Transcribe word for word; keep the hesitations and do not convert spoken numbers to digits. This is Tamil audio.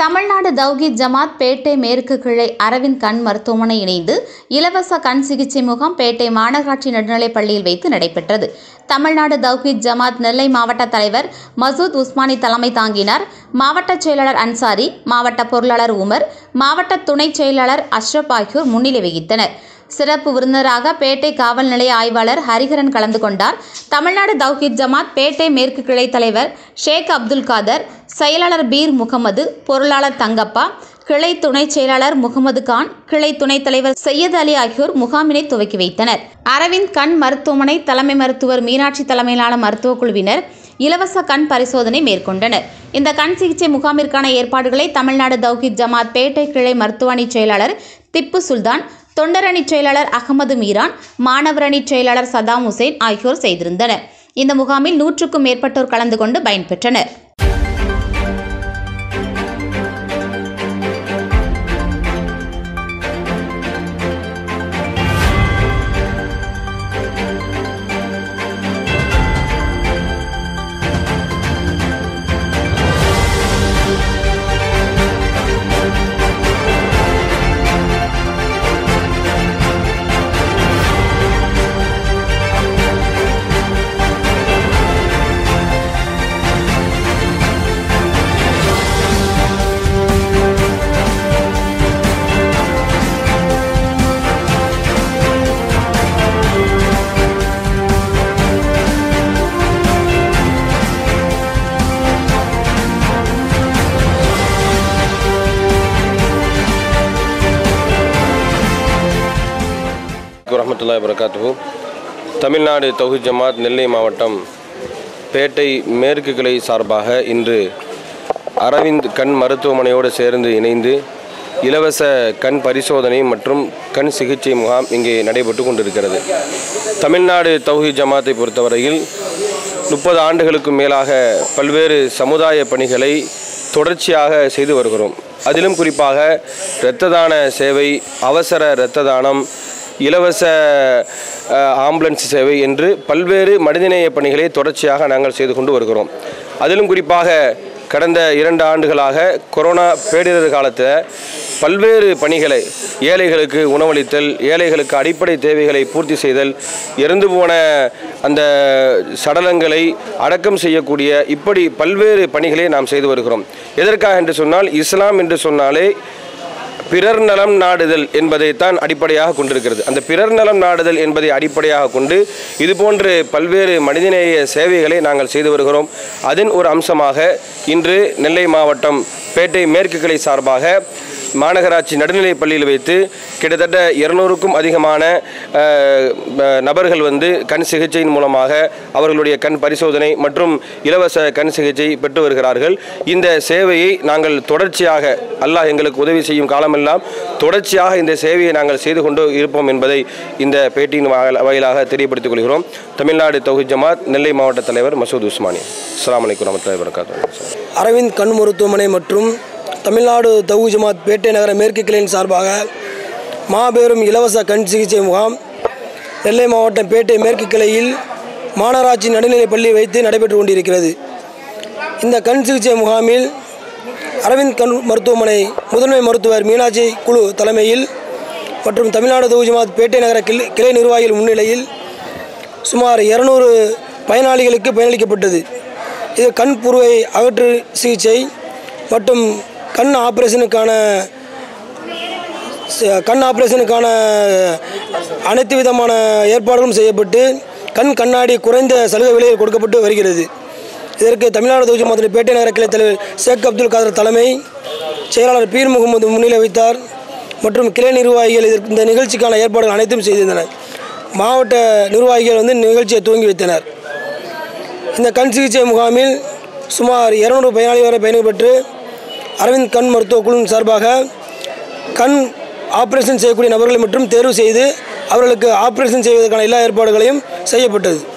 தமிழ்நாடு தௌஹீத் ஜமாத் பேட்டை மேற்கு கிளை அரவிந்த் கண் மருத்துவமனை இணைந்து இலவச கண் சிகிச்சை முகாம் பேட்டை மாநகராட்சி நடுநிலைப் பள்ளியில் வைத்து நடைபெற்றது. தமிழ்நாடு தௌஹீத் ஜமாத் நெல்லை மாவட்ட தலைவர் மசூத் உஸ்மானி தலைமை தாங்கினார். மாவட்ட செயலாளர் அன்சாரி, மாவட்ட பொருளாளர் உமர், மாவட்ட துணை செயலாளர் அஷ்ரப் ஆகியோர் முன்னிலை வகித்தனர். சிறப்பு விருந்தினராக பேட்டை காவல் நிலைய ஆய்வாளர் ஹரிஹரன் கலந்து கொண்டார். தமிழ்நாடு தௌஹீத் ஜமாத் பேட்டை மேற்கு கிளை தலைவர் ஷேக் அப்துல் காதர், செயலாளர் பீர் முகமது, பொருளாளர் தங்கப்பா, கிளை துணை செயலாளர் முகமது கான், கிளை துணைத் தலைவர் சையத் அலி ஆகியோர் முகாமினை துவக்கி வைத்தனர். அரவிந்த் கண் மருத்துவமனை தலைமை மருத்துவர் மீனாட்சி தலைமையிலான மருத்துவ குழுவினர் இலவச கண் பரிசோதனை மேற்கொண்டனர். இந்த கண் சிகிச்சை முகாமிற்கான ஏற்பாடுகளை தமிழ்நாடு தௌஹீத் ஜமாத் பேட்டை கிளை மருத்துவமனை செயலாளர் திப்பு சுல்தான், தொண்டரணி செயலாளர் அகமது மீரான், மாணவரணி செயலாளர் சதாம் ஹுசேன் ஆகியோர் செய்திருந்தனர். இந்த முகாமில் நூற்றுக்கும் மேற்பட்டோர் கலந்து கொண்டு பயன்பெற்றனர். வரஹ்மத்துல்லாஹி வபரகாத்துஹு. தமிழ்நாடு தௌஹீத் ஜமாத் நெல்லை மாவட்டம் பேட்டை மேற்கு கிளை சார்பாக இன்று அரவிந்த் கண் மருத்துவமனையோடு சேர்ந்து இணைந்து இலவச கண் பரிசோதனை மற்றும் கண் சிகிச்சை முகாம் இங்கே நடைபெற்று கொண்டிருக்கிறது. தமிழ்நாடு தௌஹீத் ஜமாத்தை பொறுத்தவரையில் முப்பது ஆண்டுகளுக்கு மேலாக பல்வேறு சமுதாய பணிகளை தொடர்ச்சியாக செய்து வருகிறோம். அதிலும் குறிப்பாக இரத்த தான சேவை, அவசர இரத்த தானம், இலவச ஆம்புலன்ஸ் சேவை என்று பல்வேறு மனிதநேய பணிகளை தொடர்ச்சியாக நாங்கள் செய்து கொண்டு வருகிறோம். அதிலும் குறிப்பாக கடந்த இரண்டு ஆண்டுகளாக கொரோனா பேரிடர் காலத்தில் பல்வேறு பணிகளை, ஏழைகளுக்கு உணவளித்தல், ஏழைகளுக்கு அடிப்படை தேவைகளை பூர்த்தி செய்தல், இறந்து போன அந்த சடலங்களை அடக்கம் செய்யக்கூடிய இப்படி பல்வேறு பணிகளை நாம் செய்து வருகிறோம். எதற்காக என்று சொன்னால், இஸ்லாம் என்று சொன்னாலே பிறர் நலம் நாடுதல் என்பதைத்தான் அடிப்படையாக கொண்டிருக்கிறது. அந்த பிறர் நலம் நாடுதல் என்பதை அடிப்படையாக கொண்டு இதுபோன்று பல்வேறு மனிதநேய சேவைகளை நாங்கள் செய்து வருகிறோம். அதன் ஒரு அம்சமாக இன்று நெல்லை மாவட்டம் பேட்டை மேற்கு கிளை சார்பாக மாநகராட்சி நடுநிலைப் பள்ளியில் வைத்து கிட்டத்தட்ட இருநூறுக்கும் அதிகமான நபர்கள் வந்து கண் சிகிச்சையின் மூலமாக அவர்களுடைய கண் பரிசோதனை மற்றும் இலவச கண் சிகிச்சை பெற்று வருகிறார்கள். இந்த சேவையை நாங்கள் தொடர்ச்சியாக, அல்லாஹ் எங்களுக்கு உதவி செய்யும் காலமெல்லாம் தொடர்ச்சியாக இந்த சேவையை நாங்கள் செய்து கொண்டு இருப்போம் என்பதை இந்த பேட்டியின் வாயிலாக தெரியப்படுத்திக் கொள்கிறோம். தமிழ்நாடு தௌஹீத் ஜமாத் நெல்லை மாவட்ட தலைவர் மசூத் உஸ்மானி. அஸ்ஸலாமு அலைக்கும் வரஹ்மத்துல்லாஹி வபரகாத்துஹு. அரவிந்த் கண் மருத்துவமனை மற்றும் தமிழ்நாடு தௌஹீத் ஜமாத் பேட்டை நகர மேற்கு கிளையின் சார்பாக மாபெரும் இலவச கண் சிகிச்சை முகாம் நெல்லை மாவட்டம் பேட்டை மேற்கு கிளையில் மாநகராட்சி நடுநிலைப் பள்ளி வைத்து நடைபெற்று கொண்டிருக்கிறது. இந்த கண் சிகிச்சை முகாமில் அரவிந்த் கண் மருத்துவமனை முதன்மை மருத்துவர் மீனாட்சி குழு தலைமையில் மற்றும் தமிழ்நாடு தௌஹீத் ஜமாத் பேட்டை நகர கிளை கிளை நிர்வாகிகள் முன்னிலையில் சுமார் இருநூறு பயனாளிகளுக்கு பயனளிக்கப்பட்டது. இது கண் புருவை அகற்று சிகிச்சை மற்றும் கண் ஆப்ரேஷனுக்கான கண் ஆப்ரேஷனுக்கான அனைத்து விதமான ஏற்பாடுகளும் செய்யப்பட்டு கண் கண்ணாடி குறைந்த சலுகை விலையில் கொடுக்கப்பட்டு வருகிறது. இதற்கு தமிழ்நாடு தௌஹீத் ஜமாத் பேட்டை நகர கிளை தலைவர் ஷேக் அப்துல் காதர் தலைமை, செயலாளர் பீர் முகமது முன்னிலை வைத்தார் மற்றும் கிளை நிர்வாகிகள் இதற்கு இந்த நிகழ்ச்சிக்கான ஏற்பாடுகள் அனைத்தும் செய்திருந்தனர். மாவட்ட நிர்வாகிகள் வந்து நிகழ்ச்சியை துவங்கி வைத்தனர். இந்த கண் சிகிச்சை முகாமில் சுமார் இருநூறு பயனாளிகள் வரை பயன்பெற்று அரவிந்த் கண் மருத்துவ குழுவின் சார்பாக கண் ஆப்ரேஷன் செய்யக்கூடிய நபர்களை மட்டும் தேர்வு செய்து அவர்களுக்கு ஆப்ரேஷன் செய்வதற்கான எல்லா ஏற்பாடுகளையும் செய்யப்பட்டது.